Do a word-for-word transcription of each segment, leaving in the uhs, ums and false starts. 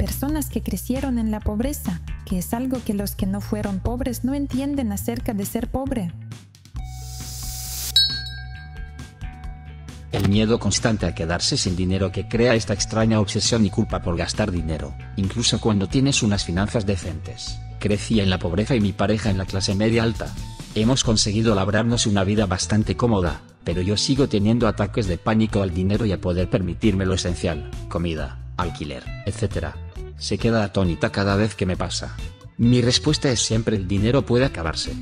personas que crecieron en la pobreza, que es algo que los que no fueron pobres no entienden acerca de ser pobre. El miedo constante a quedarse sin dinero que crea esta extraña obsesión y culpa por gastar dinero, incluso cuando tienes unas finanzas decentes. Crecí en la pobreza y mi pareja en la clase media alta. Hemos conseguido labrarnos una vida bastante cómoda, pero yo sigo teniendo ataques de pánico al dinero y a poder permitirme lo esencial: comida, alquiler, etcétera. Se queda atónita cada vez que me pasa. Mi respuesta es siempre: el dinero puede acabarse.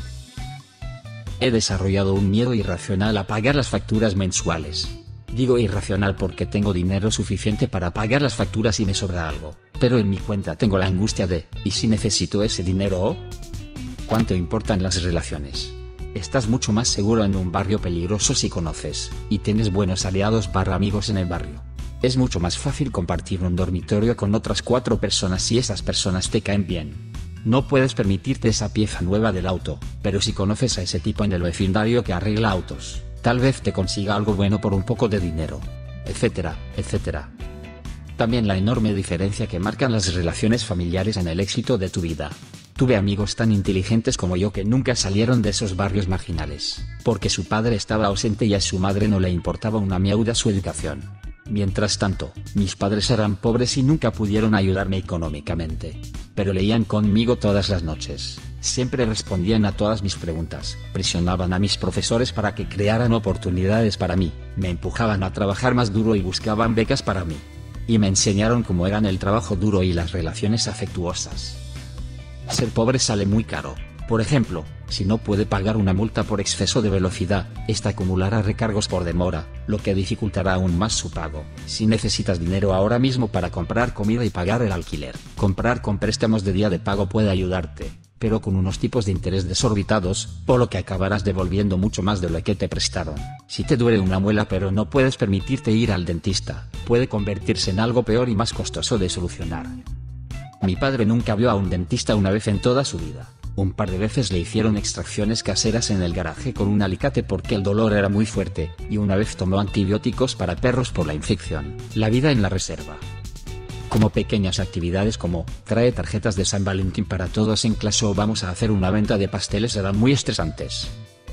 He desarrollado un miedo irracional a pagar las facturas mensuales. Digo irracional porque tengo dinero suficiente para pagar las facturas y me sobra algo, pero en mi cuenta tengo la angustia de: ¿y si necesito ese dinero? ¿Cuánto importan las relaciones? Estás mucho más seguro en un barrio peligroso si conoces y tienes buenos aliados barra amigos en el barrio. Es mucho más fácil compartir un dormitorio con otras cuatro personas si esas personas te caen bien. No puedes permitirte esa pieza nueva del auto, pero si conoces a ese tipo en el vecindario que arregla autos, tal vez te consiga algo bueno por un poco de dinero, etcétera, etcétera. También la enorme diferencia que marcan las relaciones familiares en el éxito de tu vida. Tuve amigos tan inteligentes como yo que nunca salieron de esos barrios marginales, porque su padre estaba ausente y a su madre no le importaba una miauda su educación. Mientras tanto, mis padres eran pobres y nunca pudieron ayudarme económicamente. Pero leían conmigo todas las noches, siempre respondían a todas mis preguntas, presionaban a mis profesores para que crearan oportunidades para mí, me empujaban a trabajar más duro y buscaban becas para mí. Y me enseñaron cómo eran el trabajo duro y las relaciones afectuosas. Ser pobre sale muy caro. Por ejemplo, si no puede pagar una multa por exceso de velocidad, esta acumulará recargos por demora, lo que dificultará aún más su pago. Si necesitas dinero ahora mismo para comprar comida y pagar el alquiler, comprar con préstamos de día de pago puede ayudarte, pero con unos tipos de interés desorbitados, por lo que acabarás devolviendo mucho más de lo que te prestaron. Si te duele una muela pero no puedes permitirte ir al dentista, puede convertirse en algo peor y más costoso de solucionar. Mi padre nunca vio a un dentista una vez en toda su vida. Un par de veces le hicieron extracciones caseras en el garaje con un alicate porque el dolor era muy fuerte, y una vez tomó antibióticos para perros por la infección. La vida en la reserva. Como pequeñas actividades como, trae tarjetas de San Valentín para todos en clase o vamos a hacer una venta de pasteles eran muy estresantes.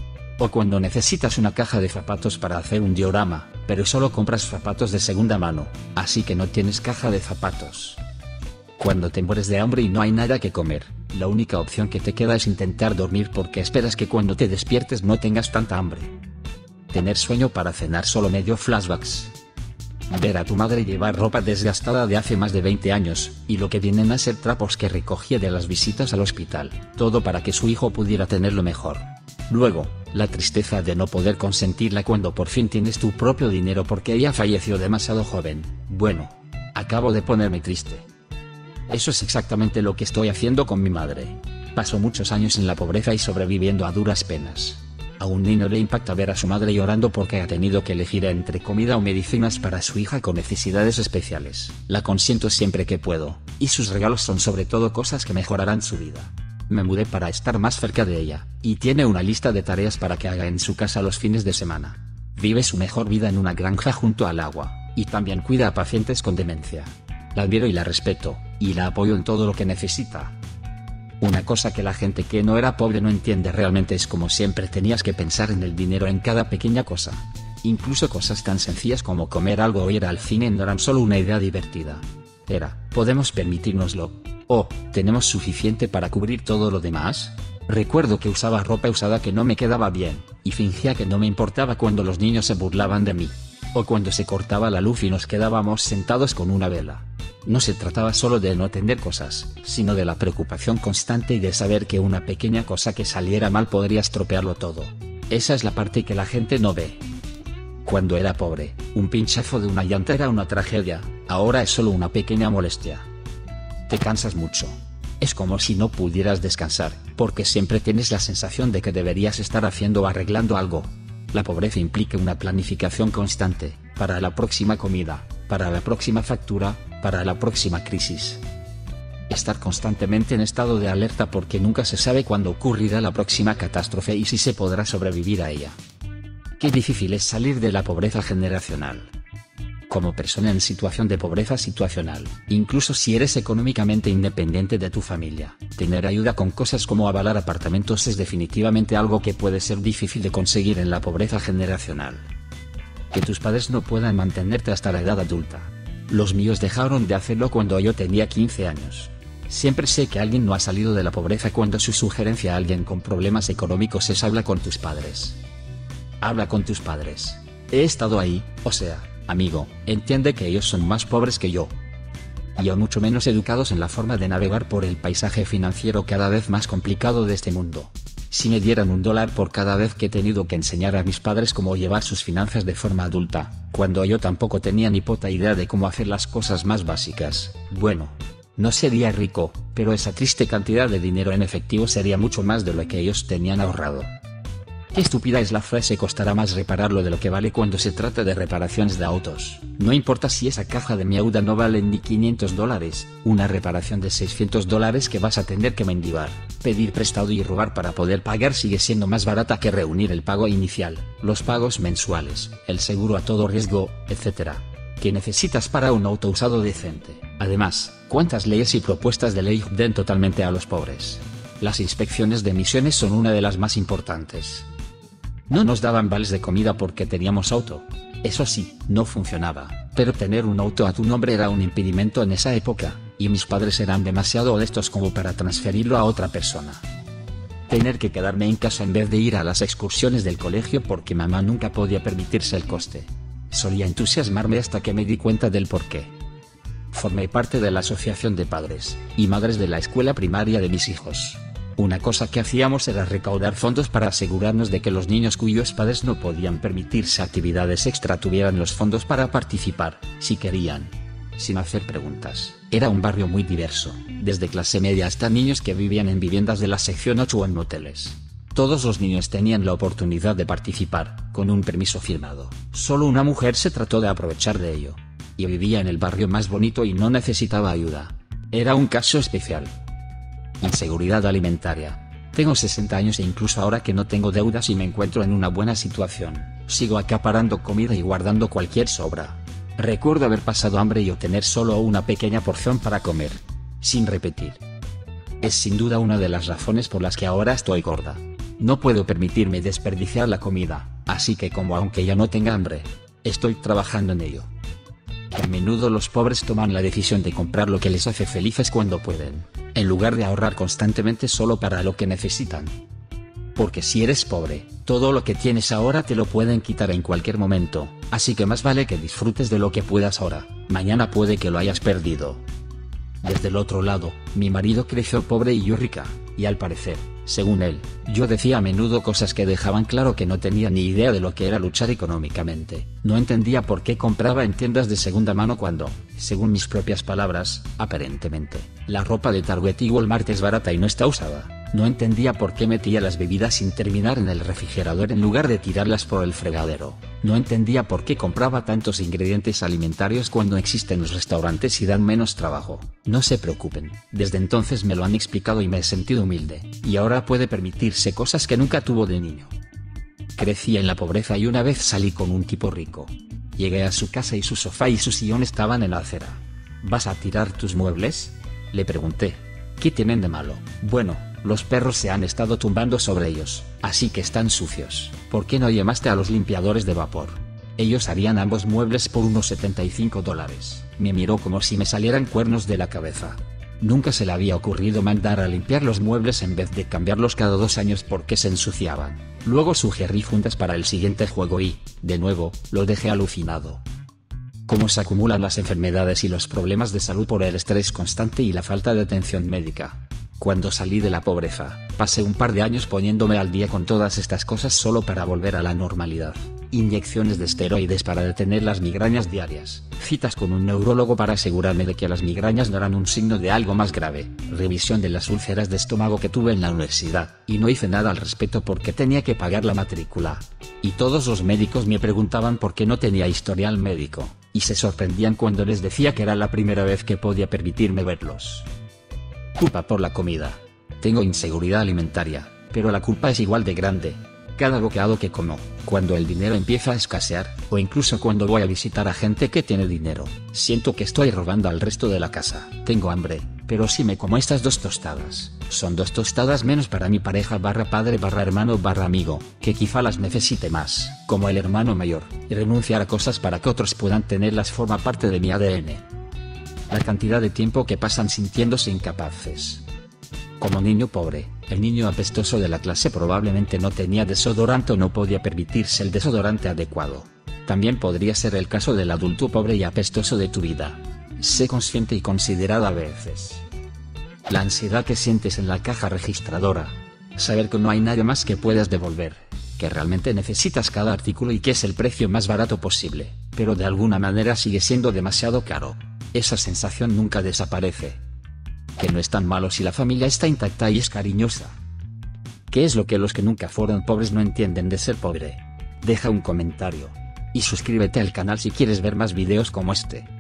O cuando necesitas una caja de zapatos para hacer un diorama, pero solo compras zapatos de segunda mano, así que no tienes caja de zapatos. Cuando te mueres de hambre y no hay nada que comer, la única opción que te queda es intentar dormir porque esperas que cuando te despiertes no tengas tanta hambre. Tener sueño para cenar solo medio flashbacks. Ver a tu madre llevar ropa desgastada de hace más de veinte años, y lo que vienen a ser trapos que recogía de las visitas al hospital, todo para que su hijo pudiera tenerlo mejor. Luego, la tristeza de no poder consentirla cuando por fin tienes tu propio dinero porque ella falleció demasiado joven. Bueno, acabo de ponerme triste. Eso es exactamente lo que estoy haciendo con mi madre. Pasó muchos años en la pobreza y sobreviviendo a duras penas. A un niño le impacta ver a su madre llorando porque ha tenido que elegir entre comida o medicinas para su hija con necesidades especiales. La consiento siempre que puedo, y sus regalos son sobre todo cosas que mejorarán su vida. Me mudé para estar más cerca de ella, y tiene una lista de tareas para que haga en su casa los fines de semana. Vive su mejor vida en una granja junto al agua, y también cuida a pacientes con demencia. La admiro y la respeto, y la apoyo en todo lo que necesita. Una cosa que la gente que no era pobre no entiende realmente es como siempre tenías que pensar en el dinero en cada pequeña cosa. Incluso cosas tan sencillas como comer algo o ir al cine no eran solo una idea divertida. Era, ¿podemos permitírnoslo? ¿O, tenemos suficiente para cubrir todo lo demás? Recuerdo que usaba ropa usada que no me quedaba bien, y fingía que no me importaba cuando los niños se burlaban de mí. O cuando se cortaba la luz y nos quedábamos sentados con una vela. No se trataba solo de no tener cosas, sino de la preocupación constante y de saber que una pequeña cosa que saliera mal podría estropearlo todo. Esa es la parte que la gente no ve. Cuando era pobre, un pinchazo de una llanta era una tragedia, ahora es solo una pequeña molestia. Te cansas mucho. Es como si no pudieras descansar, porque siempre tienes la sensación de que deberías estar haciendo o arreglando algo. La pobreza implica una planificación constante, para la próxima comida, para la próxima factura, para la próxima crisis. Estar constantemente en estado de alerta porque nunca se sabe cuándo ocurrirá la próxima catástrofe y si se podrá sobrevivir a ella. Qué difícil es salir de la pobreza generacional. Como persona en situación de pobreza situacional, incluso si eres económicamente independiente de tu familia, tener ayuda con cosas como avalar apartamentos es definitivamente algo que puede ser difícil de conseguir en la pobreza generacional. Que tus padres no puedan mantenerte hasta la edad adulta. Los míos dejaron de hacerlo cuando yo tenía quince años. Siempre sé que alguien no ha salido de la pobreza cuando su sugerencia a alguien con problemas económicos es habla con tus padres. Habla con tus padres. He estado ahí, o sea, amigo, entiende que ellos son más pobres que yo. Y aún mucho menos educados en la forma de navegar por el paisaje financiero cada vez más complicado de este mundo. Si me dieran un dólar por cada vez que he tenido que enseñar a mis padres cómo llevar sus finanzas de forma adulta, cuando yo tampoco tenía ni puta idea de cómo hacer las cosas más básicas, bueno, no sería rico, pero esa triste cantidad de dinero en efectivo sería mucho más de lo que ellos tenían ahorrado. Qué estúpida es la frase costará más repararlo de lo que vale cuando se trata de reparaciones de autos. No importa si esa caja de Miauda no vale ni quinientos dólares, una reparación de seiscientos dólares que vas a tener que mendigar, pedir prestado y robar para poder pagar sigue siendo más barata que reunir el pago inicial, los pagos mensuales, el seguro a todo riesgo, etcétera. Que necesitas para un auto usado decente. Además, ¿cuántas leyes y propuestas de ley den totalmente a los pobres? Las inspecciones de emisiones son una de las más importantes. No nos daban vales de comida porque teníamos auto. Eso sí, no funcionaba, pero tener un auto a tu nombre era un impedimento en esa época, y mis padres eran demasiado honestos como para transferirlo a otra persona. Tener que quedarme en casa en vez de ir a las excursiones del colegio porque mamá nunca podía permitirse el coste. Solía entusiasmarme hasta que me di cuenta del porqué. Formé parte de la asociación de padres y madres de la escuela primaria de mis hijos. Una cosa que hacíamos era recaudar fondos para asegurarnos de que los niños cuyos padres no podían permitirse actividades extra tuvieran los fondos para participar, si querían. Sin hacer preguntas, era un barrio muy diverso, desde clase media hasta niños que vivían en viviendas de la sección ocho o en moteles. Todos los niños tenían la oportunidad de participar, con un permiso firmado. Solo una mujer se trató de aprovechar de ello. Y vivía en el barrio más bonito y no necesitaba ayuda. Era un caso especial. Inseguridad alimentaria. Tengo sesenta años e incluso ahora que no tengo deudas y me encuentro en una buena situación, sigo acaparando comida y guardando cualquier sobra. Recuerdo haber pasado hambre y obtener solo una pequeña porción para comer. Sin repetir. Es sin duda una de las razones por las que ahora estoy gorda. No puedo permitirme desperdiciar la comida, así que como aunque ya no tenga hambre, estoy trabajando en ello. A menudo los pobres toman la decisión de comprar lo que les hace felices cuando pueden, en lugar de ahorrar constantemente solo para lo que necesitan. Porque si eres pobre, todo lo que tienes ahora te lo pueden quitar en cualquier momento, así que más vale que disfrutes de lo que puedas ahora, mañana puede que lo hayas perdido. Desde el otro lado, mi marido creció pobre y yo rica, y al parecer, según él, yo decía a menudo cosas que dejaban claro que no tenía ni idea de lo que era luchar económicamente. No entendía por qué compraba en tiendas de segunda mano cuando, según mis propias palabras, aparentemente, la ropa de Target y Walmart es barata y no está usada. No entendía por qué metía las bebidas sin terminar en el refrigerador en lugar de tirarlas por el fregadero. No entendía por qué compraba tantos ingredientes alimentarios cuando existen los restaurantes y dan menos trabajo. No se preocupen, desde entonces me lo han explicado y me he sentido humilde, y ahora puede permitirse cosas que nunca tuvo de niño. Crecí en la pobreza y una vez salí con un tipo rico. Llegué a su casa y su sofá y su sillón estaban en la acera. ¿Vas a tirar tus muebles?, le pregunté. ¿Qué tienen de malo? Bueno, los perros se han estado tumbando sobre ellos, así que están sucios. ¿Por qué no llamaste a los limpiadores de vapor? Ellos harían ambos muebles por unos setenta y cinco dólares. Me miró como si me salieran cuernos de la cabeza. Nunca se le había ocurrido mandar a limpiar los muebles en vez de cambiarlos cada dos años porque se ensuciaban. Luego sugerí fundas para el siguiente juego y, de nuevo, lo dejé alucinado. Cómo se acumulan las enfermedades y los problemas de salud por el estrés constante y la falta de atención médica. Cuando salí de la pobreza, pasé un par de años poniéndome al día con todas estas cosas solo para volver a la normalidad. Inyecciones de esteroides para detener las migrañas diarias, citas con un neurólogo para asegurarme de que las migrañas no eran un signo de algo más grave, revisión de las úlceras de estómago que tuve en la universidad, y no hice nada al respecto porque tenía que pagar la matrícula. Y todos los médicos me preguntaban por qué no tenía historial médico, y se sorprendían cuando les decía que era la primera vez que podía permitirme verlos. Culpa por la comida. Tengo inseguridad alimentaria, pero la culpa es igual de grande. cada bocado que como, cuando el dinero empieza a escasear, o incluso cuando voy a visitar a gente que tiene dinero, siento que estoy robando al resto de la casa. Tengo hambre, pero si me como estas dos tostadas, son dos tostadas menos para mi pareja barra padre barra hermano barra amigo, que quizá las necesite más, como el hermano mayor, y renunciar a cosas para que otros puedan tenerlas forma parte de mi A D N. La cantidad de tiempo que pasan sintiéndose incapaces. Como niño pobre, el niño apestoso de la clase probablemente no tenía desodorante o no podía permitirse el desodorante adecuado. También podría ser el caso del adulto pobre y apestoso de tu vida. Sé consciente y considerada a veces. La ansiedad que sientes en la caja registradora. Saber que no hay nada más que puedas devolver. Que realmente necesitas cada artículo y que es el precio más barato posible, pero de alguna manera sigue siendo demasiado caro. Esa sensación nunca desaparece. Que no es tan malo si la familia está intacta y es cariñosa. ¿Qué es lo que los que nunca fueron pobres no entienden de ser pobre? Deja un comentario. Y suscríbete al canal si quieres ver más videos como este.